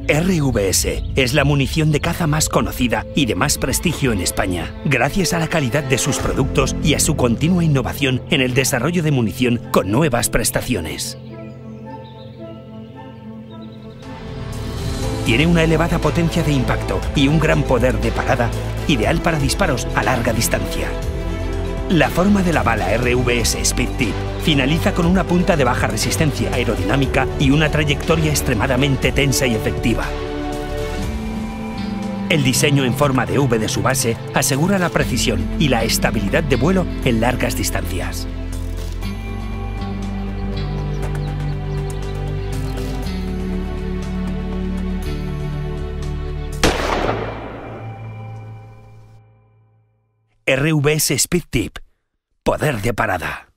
RVS es la munición de caza más conocida y de más prestigio en España, gracias a la calidad de sus productos y a su continua innovación en el desarrollo de munición con nuevas prestaciones. Tiene una elevada potencia de impacto y un gran poder de parada, ideal para disparos a larga distancia. La forma de la bala RVS Speed Tip finaliza con una punta de baja resistencia aerodinámica y una trayectoria extremadamente tensa y efectiva. El diseño en forma de V de su base asegura la precisión y la estabilidad de vuelo en largas distancias. RVS Speed Tip. Poder de parada.